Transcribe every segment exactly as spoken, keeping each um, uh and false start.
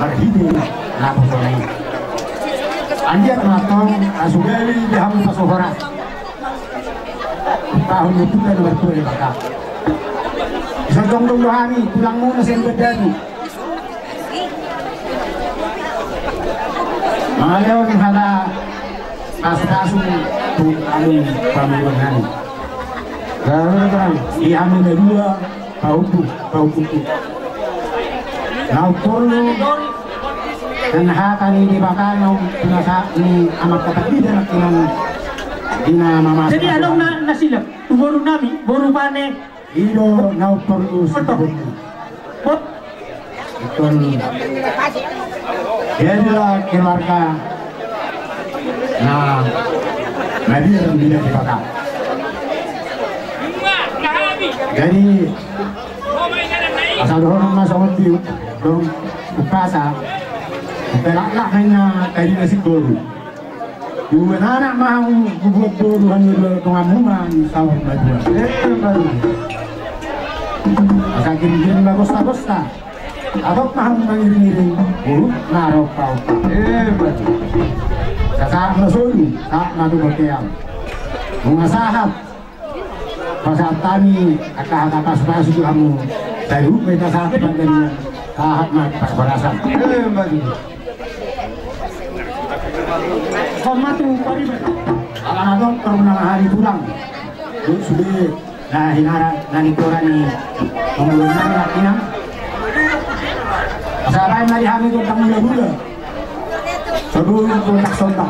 berhidup lapo sore. Anjir matong asugeli diham pasohora. Tahun itu kan bertuai baka. Bisa dong dong dohani pulang muna sa bedani. Malaw ng hala kaso-kaso kung anong pamuluhan. Gano'n kan, ihamin na dua paupo, paupo. Naupolo dan haka ni di baka nung pinasa ni amat kapatid na kinan dinamamasa. Jadi anong na nasilap? Tumuro namin, buro pane. Ilo naupolo sa buko. Pot. Betul. Dialah keluarga. Nah, Nabi yang tidak dibakar. Jadi asal orang masuk di dong ukasa, pelaklah hanya tadi nasi goreng. Dua anak mau buat dulu hanya pengamuman sawah baju. Eh baru. Asal kirim bagus bagus tak. Atau mau mengiring-iring buruk naruh kau. Eh baru. Kakak masuk, tak madu berkeang. Mengasahap. Pasal tani akak-akak pas-pas itu kamu dari kita saat pandemi saat mati pas berasan. Eh bagi. Sama tu kali. Anak-anak pernah hari pulang. Sudah nah hinara nani korani pemulunan lakinya. Sampai mari kami tu tamu mula. Sebelum kontak sontak.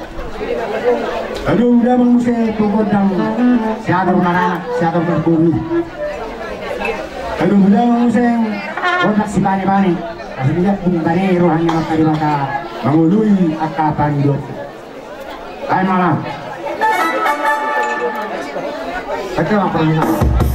Aduh udah mengusir pukul dang siapa rumah anak siapa berburu. Aduh udah mengusir kontak si bani bani. Masih tidak pun bani rohani maka di mata mengului akapan hidup. Hai malam. Betul apa